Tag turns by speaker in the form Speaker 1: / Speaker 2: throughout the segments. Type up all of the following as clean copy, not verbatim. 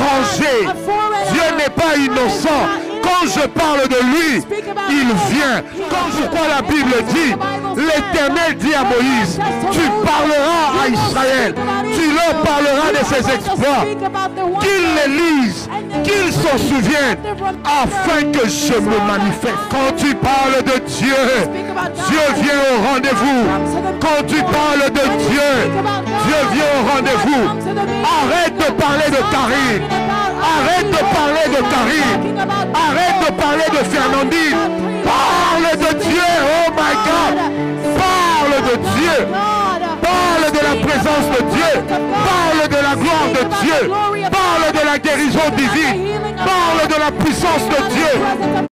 Speaker 1: étranger. Dieu n'est pas innocent. Quand je parle de lui, il vient. Pourquoi la Bible dit, l'Éternel dit à Moïse, tu parleras à Israël, tu leur parleras de ses exploits, qu'ils les lisent, qu'ils s'en souviennent, afin que je me manifeste. Quand tu parles de Dieu, Dieu vient au rendez-vous. Quand tu parles de Dieu, Dieu vient au rendez-vous. Arrête de parler de Karine. Arrête de parler de Karine. Arrête de parler de Fernandine. Parle de Dieu. Oh my God. Parle de Dieu. Parle de la présence de Dieu. Parle de la gloire de Dieu. Parle de la guérison divine. Parle de la puissance de Dieu.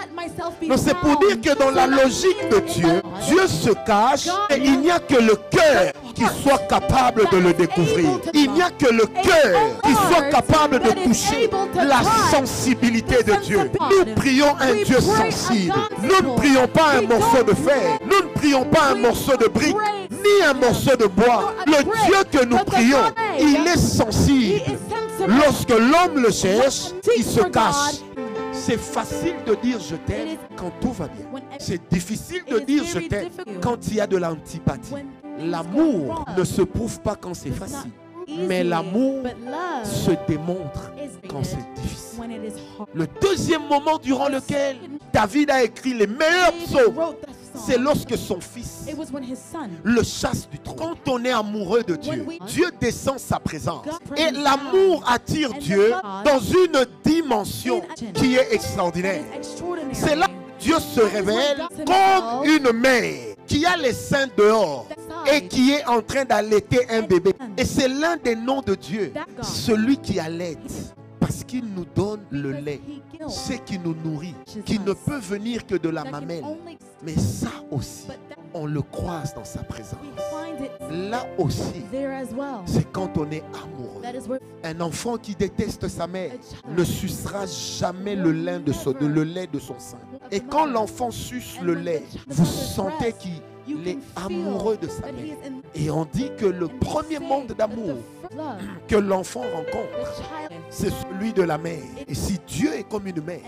Speaker 2: Non, c'est pour dire que dans la logique de Dieu, Dieu se cache et il n'y a que le cœur qui soit capable de le découvrir. Il n'y a que le cœur qui soit capable de toucher la sensibilité de Dieu. Nous prions un Dieu sensible. Nous ne prions pas un morceau de fer. Nous ne prions pas un morceau de brique, ni un morceau de bois. Le Dieu que nous prions, il est sensible. Lorsque l'homme le cherche, il se cache. C'est facile de dire je t'aime quand tout va bien. C'est difficile de dire je t'aime quand il y a de l'antipathie. L'amour ne se prouve pas quand c'est facile. Mais l'amour se démontre quand c'est difficile. Le deuxième moment durant lequel David a écrit les meilleurs psaumes, c'est lorsque son fils le chasse du trône. Quand on est amoureux de Dieu, Dieu descend sa présence. Et l'amour attire Dieu dans une dimension qui est extraordinaire. C'est là que Dieu se révèle comme une mère qui a les seins dehors et qui est en train d'allaiter un bébé. Et c'est l'un des noms de Dieu, celui qui allaite. Parce qu'il nous donne le lait, c'est qui nous nourrit, qui ne peut venir que de la mamelle. Mais ça aussi, on le croise dans sa présence. Là aussi, c'est quand on est amoureux. Un enfant qui déteste sa mère ne sucera jamais le lait de son sein. Et quand l'enfant suce le lait, vous sentez qu'il est amoureux de sa mère. Et on dit que le premier monde d'amour que l'enfant rencontre, c'est celui de la mère. Et si Dieu est comme une mère,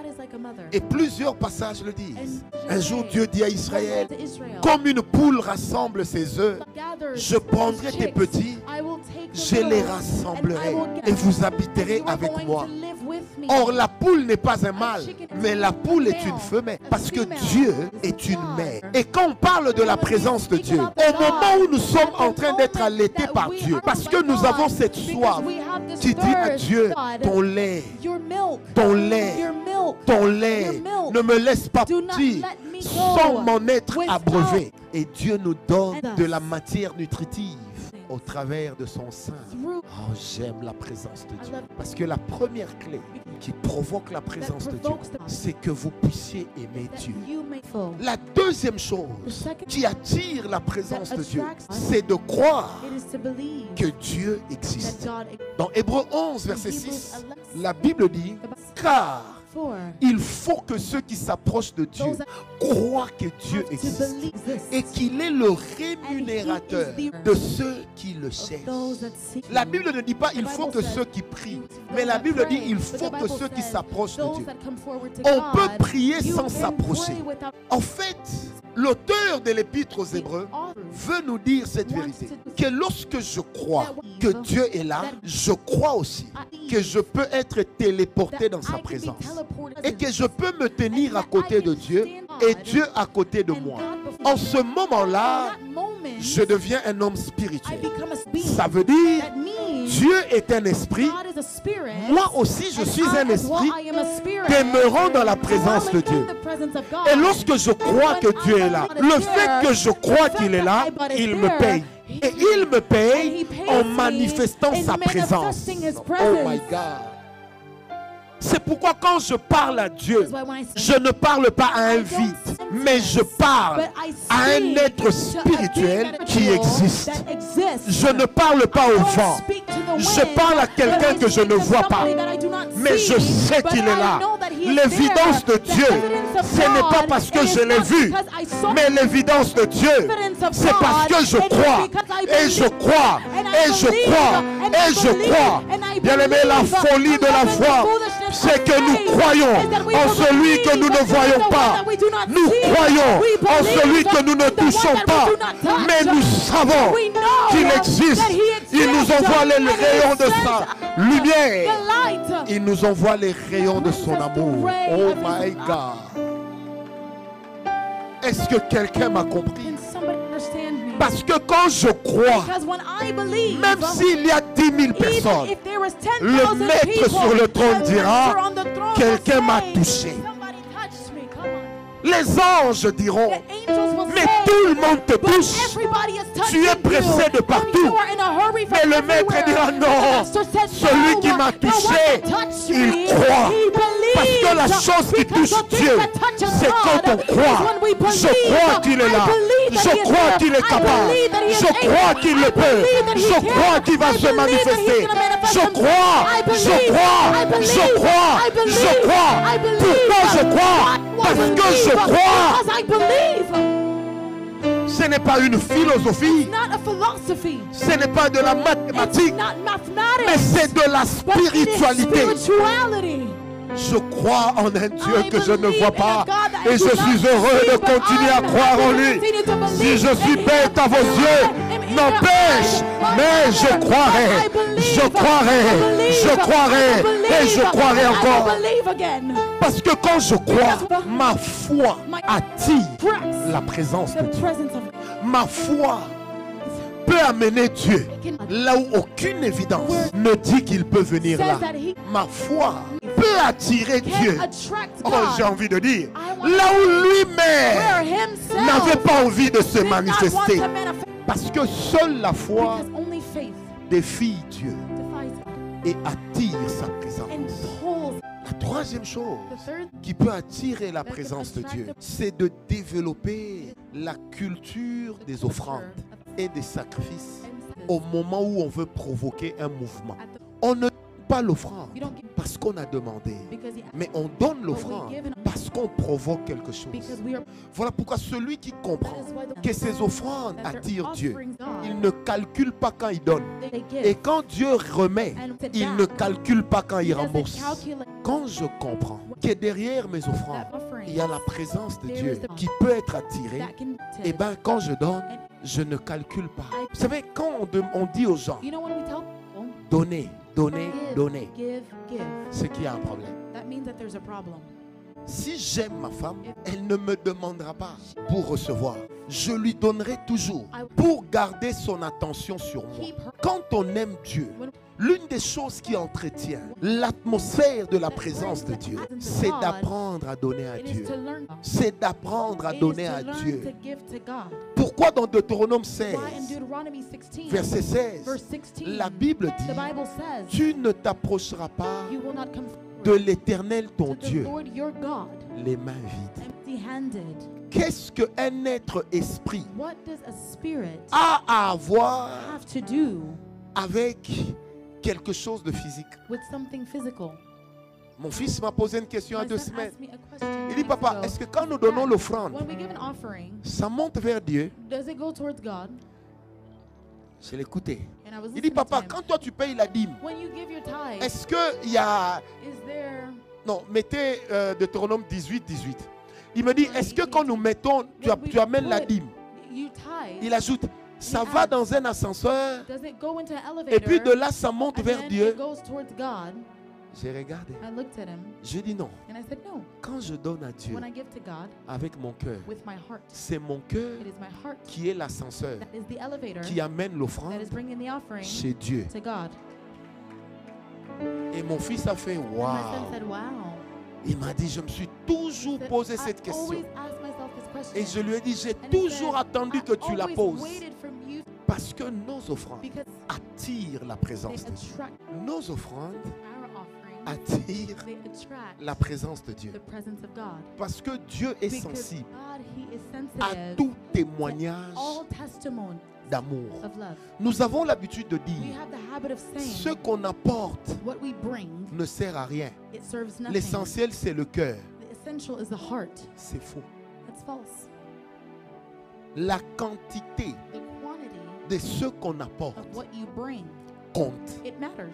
Speaker 2: et plusieurs passages le disent, un jour Dieu dit à Israël, comme une poule rassemble ses œufs, je prendrai tes petits, je les rassemblerai et vous habiterez avec moi. Or la poule n'est pas un mâle, mais la poule est une femelle, parce que Dieu est une mère. Et quand on parle de la présence de Dieu, au moment où nous sommes en train d'être allaités par Dieu, parce que nous avons cette soif qui dit à Dieu, ton lait, ton lait, ton lait, ne me laisse pas petit sans m'en être abreuvé. Et Dieu nous donne de la matière nutritive au travers de son sein. Oh, j'aime la présence de Dieu. Parce que la première clé qui provoque la présence de Dieu, c'est que vous puissiez aimer Dieu. La deuxième chose qui attire la présence de Dieu, c'est de croire que Dieu existe. Dans Hébreux 11, verset 6, la Bible dit, car il faut que ceux qui s'approchent de Dieu croient que Dieu existe et qu'il est le rémunérateur de ceux qui le cherchent. La Bible ne dit pas il faut que ceux qui prient, mais la Bible dit il faut que ceux qui s'approchent de Dieu. On peut prier sans s'approcher. En fait, l'auteur de l'épître aux Hébreux veut nous dire cette vérité, que lorsque je crois que Dieu est là, je crois aussi que je peux être téléporté dans sa présence et que je peux me tenir à côté de Dieu et Dieu à côté de moi. En ce moment-là, je deviens un homme spirituel. Ça veut dire Dieu est un esprit. Moi aussi, je suis un esprit demeurant dans la présence de Dieu. Et lorsque je crois que Dieu est là, le fait que je crois qu'il est là, il me paye. Et il me paye en manifestant sa présence. Oh my God. C'est pourquoi quand je parle à Dieu, je ne parle pas à un vide, mais je parle à un être spirituel qui existe. Je ne parle pas au vent. Je parle à quelqu'un que je ne vois pas, mais je sais qu'il est là. L'évidence de Dieu, ce n'est pas parce que je l'ai vu, mais l'évidence de Dieu, c'est parce que je crois, et je crois, et je crois, et je crois. Bien-aimé, la folie de la foi, c'est que nous croyons en celui que nous ne voyons pas. Nous croyons en celui que nous ne touchons pas, mais nous savons qu'il existe. Il nous envoie les rayons de sa lumière. Il nous envoie les rayons de son amour. Oh my God. Est-ce que quelqu'un m'a compris? Parce que quand je crois, même s'il y a 10 000 personnes, le maître sur le trône dira, quelqu'un m'a touché. Les anges diront, mais tout le monde te touche. Tu es pressé de partout. Mais le maître dira, non, celui qui m'a touché, il croit. Parce que la chose qui touche Dieu, c'est quand on croit. Je crois qu'il est là. Je crois qu'il est capable. Je crois qu'il le peut. Je crois qu'il va se manifester. Je crois. Je crois. Je crois. Je crois. Pourquoi je crois? Parce que je crois. Ce n'est pas une philosophie. Ce n'est pas de la mathématique. Mais c'est de la spiritualité. Je crois en un Dieu que je ne vois pas. Et je suis heureux de continuer à croire en lui. Si je suis bête à vos yeux, n'empêche. Mais je croirai. Je croirai. Je croirai. Et je croirai encore. Parce que quand je crois, ma foi attire la présence de Dieu. Ma foi peut amener Dieu là où aucune évidence ne dit qu'il peut venir là. Ma foi peut attirer Dieu. Oh, j'ai envie de dire, là où lui-même n'avait pas envie de se manifester. Parce que seule la foi défie Dieu et attire sa présence. La troisième chose qui peut attirer la présence de Dieu, c'est de développer la culture des offrandes et des sacrifices au moment où on veut provoquer un mouvement. On ne donne pas l'offrande parce qu'on a demandé, mais on donne l'offrande parce qu'on provoque quelque chose. Voilà pourquoi celui qui comprend que ses offrandes attirent Dieu, il ne calcule pas quand il donne. Et quand Dieu remet, il ne calcule pas quand il rembourse. Quand je comprends que derrière mes offrandes, il y a la présence de Dieu qui peut être attirée, et bien quand je donne, je ne calcule pas. Vous savez, quand on dit aux gens, donnez, donnez, donnez, c'est qu'il y a un problème. Si j'aime ma femme, elle ne me demandera pas pour recevoir. Je lui donnerai toujours pour garder son attention sur moi. Quand on aime Dieu, l'une des choses qui entretient l'atmosphère de la présence de Dieu, c'est d'apprendre à donner à Dieu. C'est d'apprendre à donner à Dieu. Pourquoi dans Deutéronome 16, verset 16, la Bible dit, tu ne t'approcheras pas de l'Éternel ton Dieu les mains vides. Qu'est-ce qu'un être esprit a à avoir avec quelque chose de physique? Mon fils m'a posé une question il y a 2 semaines. Il dit, papa, est-ce que quand nous donnons l'offrande, ça monte vers Dieu? Je l'écoutais. Il dit, papa, quand toi tu payes la dîme, est-ce qu'il y a... Non, mettez Deutéronome 18, 18. Il me dit, est-ce que quand nous mettons, tu amènes la dîme? Il ajoute, ça va dans un ascenseur et puis de là ça monte vers Dieu. J'ai regardé. J'ai dit non. Quand je donne à Dieu avec mon cœur, c'est mon cœur qui est l'ascenseur qui amène l'offrande chez Dieu. Et mon fils a fait waouh. Il m'a dit, je me suis toujours posé cette question. Et je lui ai dit, j'ai toujours attendu que tu la poses. Parce que nos offrandes attirent la présence de Dieu. Nos offrandes attirent la présence de Dieu. Parce que Dieu est sensible à tout témoignage d'amour.
Speaker 3: of love.
Speaker 2: Nous avons l'habitude de
Speaker 3: We
Speaker 2: dire,
Speaker 3: have the habit of
Speaker 2: ce
Speaker 3: saying
Speaker 2: qu'on apporte
Speaker 3: what we bring,
Speaker 2: ne sert à rien.
Speaker 3: it serves nothing.
Speaker 2: L'essentiel, c'est le cœur.
Speaker 3: The essential is the heart.
Speaker 2: C'est faux.
Speaker 3: That's false.
Speaker 2: La quantité
Speaker 3: The quantity
Speaker 2: de ce qu'on apporte
Speaker 3: of what you bring,
Speaker 2: compte.
Speaker 3: it matters.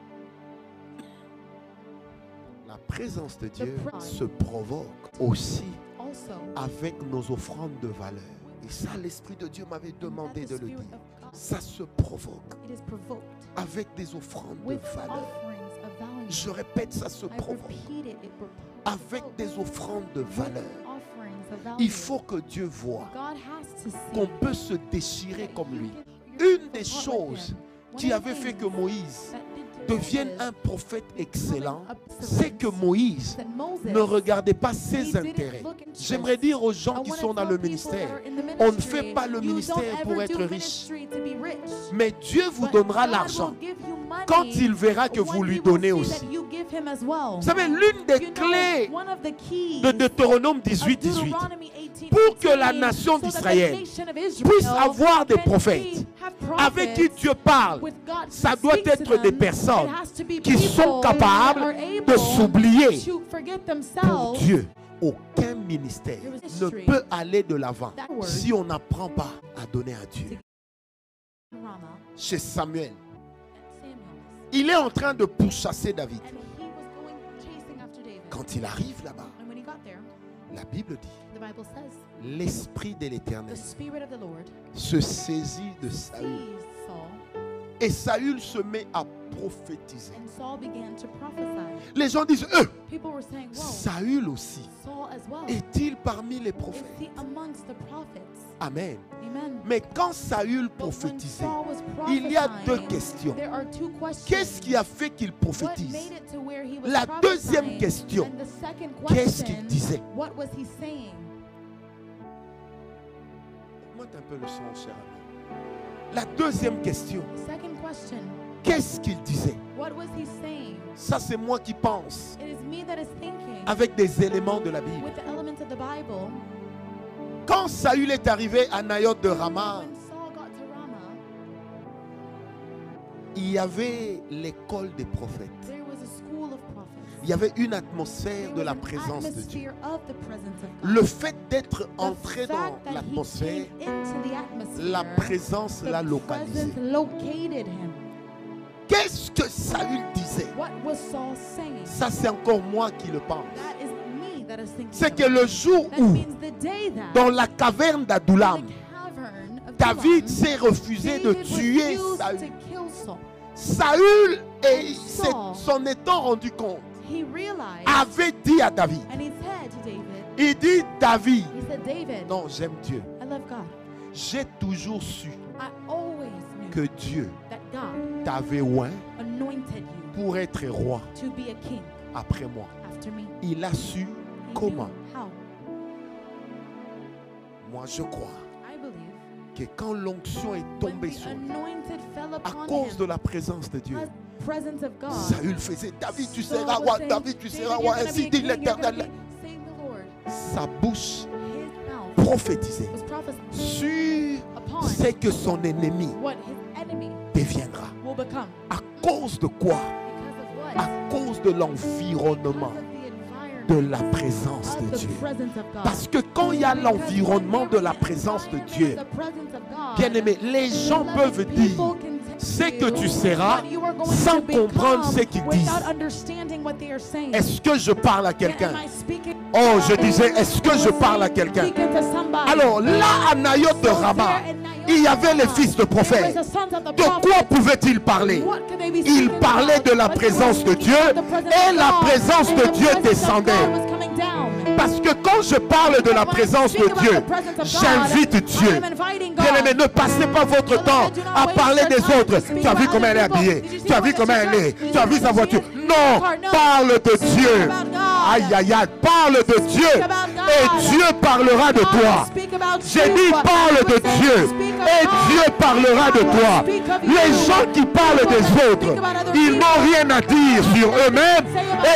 Speaker 2: La présence de Dieu
Speaker 3: pride
Speaker 2: se provoque aussi
Speaker 3: Also,
Speaker 2: avec nos offrandes de valeur. Et ça, l'Esprit de Dieu m'avait demandé
Speaker 3: that
Speaker 2: de
Speaker 3: the
Speaker 2: le
Speaker 3: Spirit
Speaker 2: dire.
Speaker 3: of God,
Speaker 2: Ça se provoque
Speaker 3: it is provoked
Speaker 2: avec des offrandes de
Speaker 3: with
Speaker 2: valeur.
Speaker 3: offerings of value.
Speaker 2: Je répète, ça se
Speaker 3: I
Speaker 2: provoque
Speaker 3: repeat it
Speaker 2: avec
Speaker 3: provokes
Speaker 2: des offrandes de
Speaker 3: with
Speaker 2: valeur.
Speaker 3: offerings of value.
Speaker 2: Il faut que Dieu voie
Speaker 3: God has to see
Speaker 2: qu'on peut se déchirer
Speaker 3: that
Speaker 2: comme
Speaker 3: you
Speaker 2: lui.
Speaker 3: can- you're
Speaker 2: Une des
Speaker 3: part with
Speaker 2: choses
Speaker 3: him. One
Speaker 2: qui
Speaker 3: of the
Speaker 2: avait fait que
Speaker 3: things
Speaker 2: Moïse
Speaker 3: that did to
Speaker 2: devienne
Speaker 3: Moses
Speaker 2: un prophète excellent,
Speaker 3: becoming
Speaker 2: c'est que
Speaker 3: excellent
Speaker 2: Moïse
Speaker 3: that Moses
Speaker 2: ne regardait pas ses
Speaker 3: he didn't
Speaker 2: intérêts.
Speaker 3: look into
Speaker 2: J'aimerais
Speaker 3: this.
Speaker 2: dire aux
Speaker 3: I
Speaker 2: gens qui
Speaker 3: wanna
Speaker 2: sont dans
Speaker 3: tell
Speaker 2: le
Speaker 3: people
Speaker 2: ministère,
Speaker 3: that are in the
Speaker 2: on ne
Speaker 3: ministry,
Speaker 2: fait pas le
Speaker 3: you
Speaker 2: ministère
Speaker 3: don't
Speaker 2: pour
Speaker 3: ever
Speaker 2: être
Speaker 3: do
Speaker 2: riche.
Speaker 3: ministry to be rich.
Speaker 2: Mais Dieu vous
Speaker 3: But
Speaker 2: donnera
Speaker 3: God
Speaker 2: l'argent
Speaker 3: will give you money
Speaker 2: quand il verra que
Speaker 3: when
Speaker 2: vous lui
Speaker 3: he will
Speaker 2: donnez
Speaker 3: see
Speaker 2: aussi.
Speaker 3: that you give him as well.
Speaker 2: Vous savez, l'une des
Speaker 3: You know,
Speaker 2: clés
Speaker 3: one of the keys
Speaker 2: de Deutéronome
Speaker 3: of
Speaker 2: 18,
Speaker 3: Deuteronomy 18,
Speaker 2: pour que la
Speaker 3: 18,
Speaker 2: nation
Speaker 3: so that the
Speaker 2: d'Israël
Speaker 3: nation of Israel
Speaker 2: puisse avoir des
Speaker 3: can
Speaker 2: prophètes
Speaker 3: have
Speaker 2: avec qui
Speaker 3: prophets
Speaker 2: Dieu parle,
Speaker 3: with God
Speaker 2: ça
Speaker 3: to
Speaker 2: doit
Speaker 3: speak to
Speaker 2: être des
Speaker 3: them.
Speaker 2: personnes
Speaker 3: It has to be
Speaker 2: qui sont
Speaker 3: people that
Speaker 2: capables
Speaker 3: are
Speaker 2: de
Speaker 3: able
Speaker 2: s'oublier
Speaker 3: to forget
Speaker 2: pour
Speaker 3: themselves.
Speaker 2: Dieu. Aucun ministère ne peut aller de l'avant si on n'apprend pas à donner à Dieu.
Speaker 3: Rama
Speaker 2: Chez Samuel,
Speaker 3: and Samuel.
Speaker 2: il est en train de pourchasser David.
Speaker 3: And he was going chasing after David.
Speaker 2: Quand il arrive là-bas,
Speaker 3: And when he got there,
Speaker 2: la Bible dit,
Speaker 3: the Bible says,
Speaker 2: l'Esprit de
Speaker 3: the
Speaker 2: l'Éternel
Speaker 3: Spirit of the Lord
Speaker 2: se saisit de Saül.
Speaker 3: seized Saul,
Speaker 2: Et Saül se met à prophétiser.
Speaker 3: and Saul began to prophesy.
Speaker 2: Les gens disent,
Speaker 3: People were saying, whoa,
Speaker 2: Saül aussi,
Speaker 3: Saul as well.
Speaker 2: est-il parmi les
Speaker 3: Is
Speaker 2: prophètes?
Speaker 3: he amongst the prophets?
Speaker 2: Amen.
Speaker 3: Amen.
Speaker 2: Mais quand Saül
Speaker 3: But when
Speaker 2: prophétisait,
Speaker 3: Saul was
Speaker 2: il y a deux
Speaker 3: prophesying,
Speaker 2: questions.
Speaker 3: there are two questions.
Speaker 2: Qu'est-ce qui a fait qu'il
Speaker 3: What
Speaker 2: prophétise?
Speaker 3: made it to where he was
Speaker 2: La deuxième
Speaker 3: prophesying?
Speaker 2: question,
Speaker 3: And the second
Speaker 2: qu'est-ce qu'il
Speaker 3: question,
Speaker 2: disait?
Speaker 3: what was he saying?
Speaker 2: Augmente un peu le son, cher ami. La deuxième question,
Speaker 3: The second question,
Speaker 2: qu'est-ce qu'il disait?
Speaker 3: what was he saying?
Speaker 2: Ça, c'est moi qui pense
Speaker 3: It is me that is thinking
Speaker 2: avec des éléments de la Bible.
Speaker 3: with the elements of the Bible.
Speaker 2: Quand Saül est arrivé à Nayoth de Rama,
Speaker 3: When Saul got to Ramah,
Speaker 2: il y avait l'école des prophètes.
Speaker 3: there was a school of prophets.
Speaker 2: Il y avait une atmosphère
Speaker 3: There
Speaker 2: de
Speaker 3: was
Speaker 2: la
Speaker 3: an
Speaker 2: présence de Dieu.
Speaker 3: atmosphere of the presence of God.
Speaker 2: Le fait d'être
Speaker 3: The
Speaker 2: entré
Speaker 3: fact
Speaker 2: dans
Speaker 3: that he
Speaker 2: l'atmosphère,
Speaker 3: came into the atmosphere,
Speaker 2: la présence l'a
Speaker 3: the
Speaker 2: localisé.
Speaker 3: presence located him.
Speaker 2: Qu'est-ce que Saül disait?
Speaker 3: What was Saul saying?
Speaker 2: Ça, c'est encore moi qui le pense.
Speaker 3: That is me that is thinking.
Speaker 2: C'est
Speaker 3: of
Speaker 2: que
Speaker 3: it.
Speaker 2: le jour
Speaker 3: That
Speaker 2: où,
Speaker 3: means the day that
Speaker 2: dans la caverne d'Adoulam,
Speaker 3: in the cavern of
Speaker 2: David
Speaker 3: Adullam,
Speaker 2: s'est refusé de
Speaker 3: David
Speaker 2: tuer
Speaker 3: refused
Speaker 2: Saül.
Speaker 3: to kill Saul.
Speaker 2: Saül, et
Speaker 3: Saul.
Speaker 2: s'en étant rendu compte,
Speaker 3: He realized
Speaker 2: avait dit à David,
Speaker 3: and he said to David,
Speaker 2: il dit, David,
Speaker 3: he said, David,
Speaker 2: non, j'aime Dieu.
Speaker 3: I love God.
Speaker 2: J'ai toujours su
Speaker 3: I always knew
Speaker 2: que Dieu
Speaker 3: that God
Speaker 2: t'avait oint
Speaker 3: anointed you
Speaker 2: pour être roi
Speaker 3: to be a king
Speaker 2: après moi.
Speaker 3: after me.
Speaker 2: Il a su
Speaker 3: He
Speaker 2: comment.
Speaker 3: knew how.
Speaker 2: Moi, je crois
Speaker 3: I believe
Speaker 2: que quand l'onction est
Speaker 3: when
Speaker 2: tombée
Speaker 3: the
Speaker 2: sur lui,
Speaker 3: anointed fell
Speaker 2: à
Speaker 3: upon
Speaker 2: cause de
Speaker 3: him,
Speaker 2: la présence de Dieu,
Speaker 3: the presence of God,
Speaker 2: Saül faisait, David, tu
Speaker 3: Saul
Speaker 2: seras
Speaker 3: was
Speaker 2: roi,
Speaker 3: saying,
Speaker 2: David, tu
Speaker 3: David,
Speaker 2: seras
Speaker 3: you're
Speaker 2: roi,
Speaker 3: gonna
Speaker 2: ainsi
Speaker 3: be a
Speaker 2: dit
Speaker 3: king, you're gonna
Speaker 2: l'Éternel.
Speaker 3: be- saying the Lord.
Speaker 2: Sa bouche
Speaker 3: His mouth
Speaker 2: prophétisait
Speaker 3: was prophesying
Speaker 2: sur
Speaker 3: upon
Speaker 2: ce que son ennemi
Speaker 3: what his enemy
Speaker 2: deviendra.
Speaker 3: will become.
Speaker 2: À cause de quoi?
Speaker 3: Because of what?
Speaker 2: À cause de l'environnement
Speaker 3: Because of the
Speaker 2: de
Speaker 3: environment
Speaker 2: la présence
Speaker 3: of
Speaker 2: de
Speaker 3: the
Speaker 2: Dieu.
Speaker 3: presence of God.
Speaker 2: Parce que quand il y a l'environnement de la présence de Dieu, bien aimé, les gens peuvent dire ce que tu seras sans comprendre ce qu'ils disent. Est-ce que je parle à quelqu'un? Oh, je disais, est-ce que je parle à quelqu'un? Alors là, à Nayoth de Rama, il y avait les fils de prophètes. De quoi pouvaient-ils parler? Ils parlaient de la présence de Dieu et la présence de Dieu descendait. Parce que quand je parle de la présence de Dieu, j'invite Dieu. Bien-aimé, ne passez pas votre temps à parler des autres. Tu as vu comment elle est habillée? Tu as vu comment elle est? Tu as vu sa voiture? Non, parle de Dieu. Aïe, aïe, aïe, parle de Dieu. Et Dieu parlera de toi. J'ai dit parle de Dieu. Et Dieu parlera de toi. Les gens qui parlent des autres, ils n'ont rien à dire sur eux-mêmes et ils ne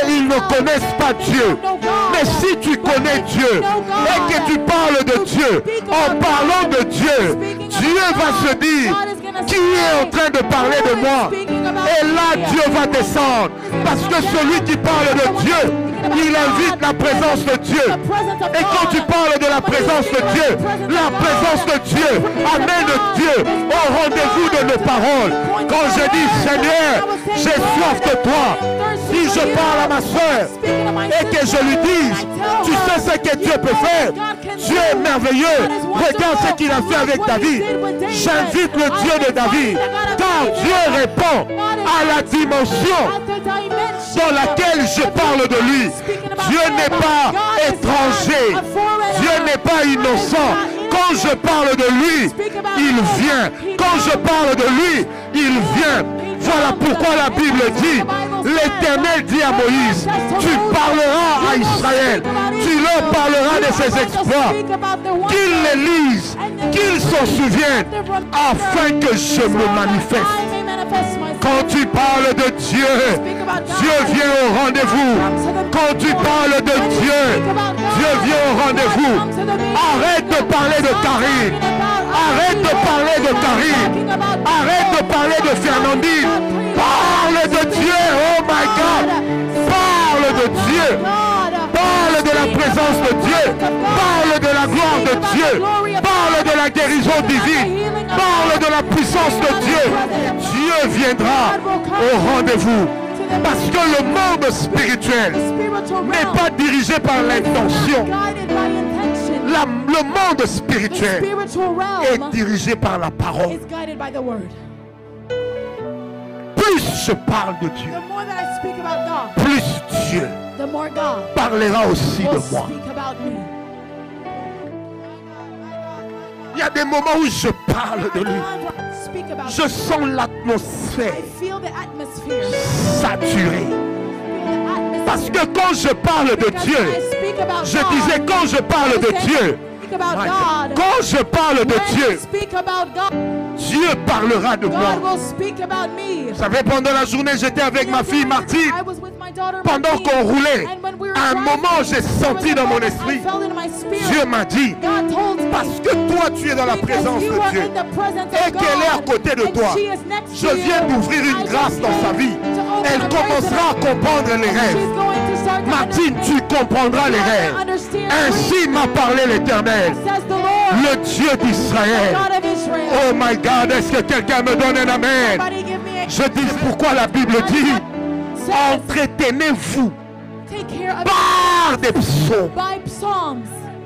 Speaker 1: connaissent pas Dieu. Mais si tu connais Dieu et que tu parles de Dieu, en parlant de Dieu, Dieu va se dire, qui est en train de parler de moi? Et là, Dieu va descendre. Parce que celui qui parle de Dieu, il invite la présence de Dieu. Et quand tu parles de la présence de Dieu, la présence de Dieu amène Dieu au rendez-vous de nos paroles. Quand je dis, Seigneur, j'ai soif de toi, si je parle à ma soeur et que je lui dise, tu sais ce que Dieu peut faire, Dieu est merveilleux, regarde ce qu'il a fait avec David. J'invite le Dieu de David, car Dieu répond à la dimension dans laquelle je parle de lui. Dieu n'est pas étranger, Dieu n'est pas innocent. Quand je parle de lui, il vient. Quand je parle de lui, il vient. Voilà pourquoi la Bible dit, l'Éternel dit à Moïse, tu parleras à Israël, tu leur parleras de ses exploits, qu'ils les lisent, qu'ils s'en souviennent, afin que je me manifeste. Quand tu parles de Dieu, Dieu vient au rendez-vous. Quand tu parles de Dieu, Dieu vient au rendez-vous. Arrête de parler de Karine. Arrête de parler de Karine. Arrête de parler de Fernandine. Parle de Dieu. Oh my God. Parle de Dieu. Parle de la présence de Dieu. Parle de la gloire de Dieu. Parle de la guérison divine. Parle de la puissance de Dieu. Dieu viendra au rendez-vous. Parce que le monde spirituel n'est pas dirigé par l'intention. Le monde spirituel est dirigé par la parole. Plus je parle de Dieu, plus Dieu parlera aussi de moi. Il y a des moments où je parle de lui. Je sens l'atmosphère saturée. Parce que quand je parle de Dieu, je disais quand je parle de Dieu, quand je parle de Dieu, Dieu parlera de moi. Vous savez, pendant la journée, j'étais avec ma fille Martine. Pendant qu'on roulait, à un moment, j'ai senti dans mon esprit, Dieu m'a dit, parce que toi, tu es dans la présence de Dieu et qu'elle est à côté de toi, je viens d'ouvrir une grâce dans sa vie. Elle commencera à comprendre les rêves. Martine, tu comprendras les rêves. Ainsi m'a parlé l'Éternel, le Dieu d'Israël. Oh my God, est-ce que quelqu'un me donne un amen? Je dis pourquoi la Bible dit, entretenez-vous par des psaumes.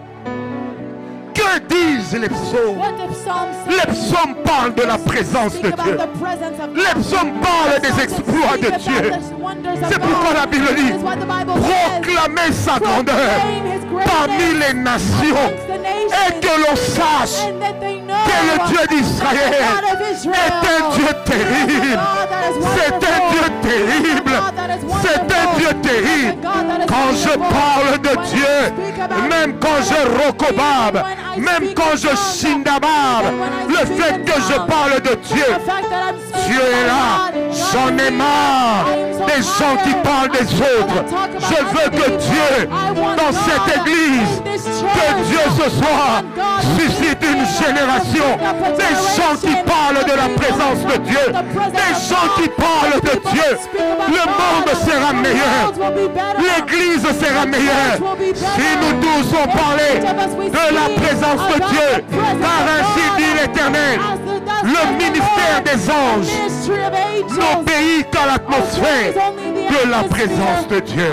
Speaker 1: Que disent les psaumes? Les psaumes parlent de la présence de Dieu. Les psaumes parlent des exploits de Dieu. C'est pourquoi la Bible dit, proclamez sa grandeur parmi les nations et que l'on sache que le Dieu d'Israël est un Dieu terrible. C'est un Dieu terrible. C'est un Dieu terrible. Quand je parle de Dieu, même quand je rocobab, même quand je shindabab, le fait que je parle de Dieu, Dieu est là. J'en ai marre des gens qui parlent des autres. Je veux que Dieu, dans cette église, que Dieu ce soir suscite une génération, des gens qui parlent de la présence de Dieu, des gens qui parlent de Dieu. Le monde sera meilleur, l'église sera meilleure si nous tous on parlait de la présence de Dieu, car ainsi dit l'Éternel, le ministère des anges n'obéit qu'à l'atmosphère de la présence de Dieu.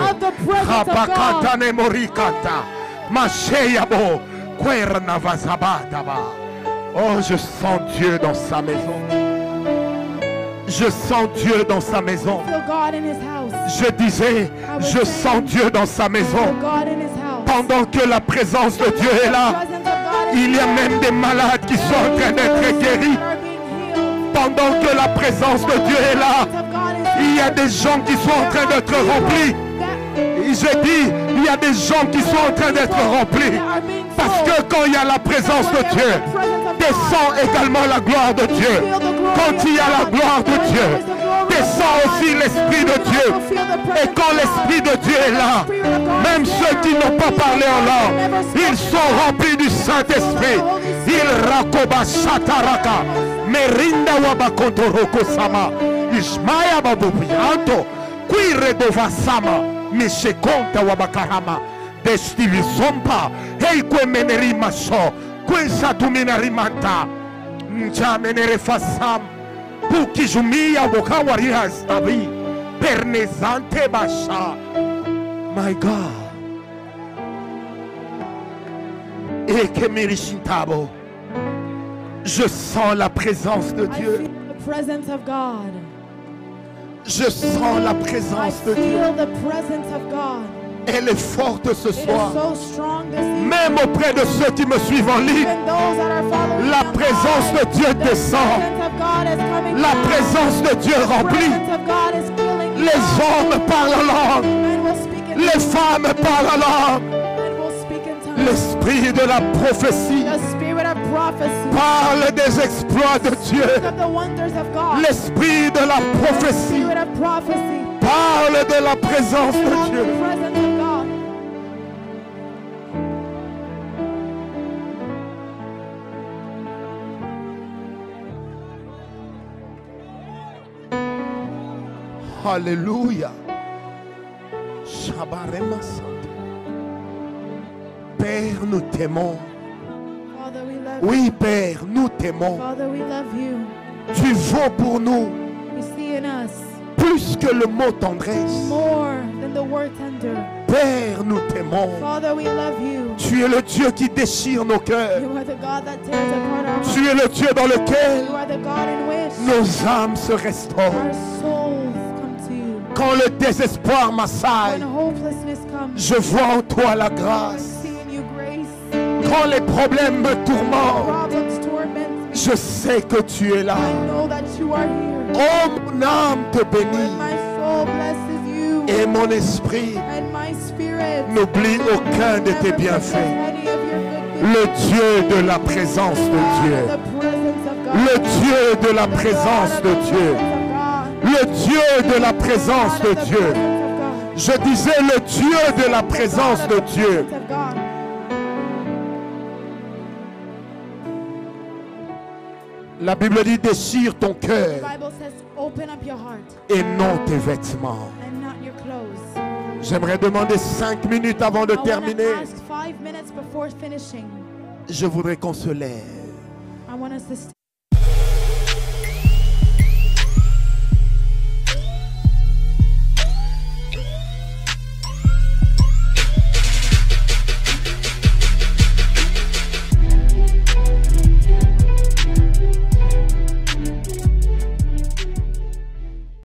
Speaker 1: Oh, je sens Dieu dans sa maison. Je sens Dieu dans sa maison. Je disais, je sens Dieu dans sa maison. Pendant que la présence de Dieu est là, il y a même des malades qui sont en train d'être guéris. Pendant que la présence de Dieu est là, il y a des gens qui sont en train d'être remplis. J'ai dit, il y a des gens qui sont en train d'être remplis. Parce que quand il y a la présence de Dieu, descend également la gloire de Dieu. Quand il y a la gloire de Dieu, descend aussi l'Esprit de Dieu. Et quand l'Esprit de Dieu est là, même ceux qui n'ont pas parlé en langue, ils sont remplis du Saint-Esprit. Ils rakoba shataraka, merinda wabakontoroko sama, Ismaya babubianto, kuiredova sama, mishekonta wabakarama, destilizompa, heikwe menerima so, kwensatumina rimanta, njamenere fasam, pukizumia wokawarias tabi, pernezante basha. My God. Et que mirishintabo. Je sens la présence de
Speaker 3: I
Speaker 1: Dieu.
Speaker 3: feel the presence of God.
Speaker 1: Je sens la
Speaker 3: I
Speaker 1: présence de Dieu.
Speaker 3: feel the presence of God.
Speaker 1: Elle est forte ce
Speaker 3: It is
Speaker 1: soir.
Speaker 3: so strong this evening.
Speaker 1: Même auprès de ceux qui me suivent en ligne,
Speaker 3: Even those that are following
Speaker 1: la
Speaker 3: me
Speaker 1: présence
Speaker 3: online,
Speaker 1: de Dieu
Speaker 3: the
Speaker 1: descend.
Speaker 3: presence of God is coming
Speaker 1: La
Speaker 3: down.
Speaker 1: présence de Dieu
Speaker 3: The
Speaker 1: remplit.
Speaker 3: presence of God is filling
Speaker 1: Les
Speaker 3: the
Speaker 1: hommes parlent en langue.
Speaker 3: men will speak in
Speaker 1: Les femmes parlent en langue.
Speaker 3: men will speak in tongues.
Speaker 1: L'esprit de la prophétie
Speaker 3: The spirit of prophecy.
Speaker 1: parle des exploits de Dieu.
Speaker 3: Speak of the wonders of God.
Speaker 1: L'esprit de la
Speaker 3: The
Speaker 1: prophétie
Speaker 3: spirit of prophecy.
Speaker 1: parle de la présence
Speaker 3: Speak
Speaker 1: de
Speaker 3: of
Speaker 1: Dieu.
Speaker 3: the presence of God.
Speaker 1: Alléluia. Shabarema Santa. Père, nous t'aimons.
Speaker 3: Father, we love you.
Speaker 1: Oui, Père, nous t'aimons.
Speaker 3: Father, we love you.
Speaker 1: Tu vaux pour nous
Speaker 3: You see in us
Speaker 1: plus que le mot tendresse.
Speaker 3: more than the word tender.
Speaker 1: Père, nous t'aimons.
Speaker 3: Father, we love you.
Speaker 1: Tu es le Dieu qui déchire nos cœurs.
Speaker 3: You are the God that tears apart our hearts.
Speaker 1: Tu es le Dieu dans lequel
Speaker 3: You are the God in which
Speaker 1: nos âmes se restaurent.
Speaker 3: our souls come to you.
Speaker 1: Quand le désespoir
Speaker 3: When
Speaker 1: m'assaille,
Speaker 3: hopelessness comes,
Speaker 1: je vois en toi la
Speaker 3: I
Speaker 1: grâce.
Speaker 3: see in you grace.
Speaker 1: Quand les problèmes me tourmentent,
Speaker 3: Problems torment me.
Speaker 1: je sais que tu es là.
Speaker 3: I know that you are here.
Speaker 1: Oh, mon âme te
Speaker 3: When
Speaker 1: bénit
Speaker 3: my soul blesses you
Speaker 1: et mon esprit
Speaker 3: and my spirit
Speaker 1: n'oublie aucun de tes
Speaker 3: never forgets
Speaker 1: bienfaits.
Speaker 3: any of your good
Speaker 1: Le Dieu de la présence de Dieu.
Speaker 3: the presence of God.
Speaker 1: Le Dieu de la présence de Dieu. Le Dieu de la présence de Dieu. Je disais le Dieu de la présence de Dieu. La Bible dit déchire ton
Speaker 3: The
Speaker 1: cœur
Speaker 3: Bible says, open up your heart
Speaker 1: et non tes vêtements.
Speaker 3: and not your clothes.
Speaker 1: J'aimerais demander 5 minutes avant de
Speaker 3: I want to
Speaker 1: terminer.
Speaker 3: ask 5 minutes before finishing.
Speaker 1: Je voudrais qu'on se lève.
Speaker 3: I want us to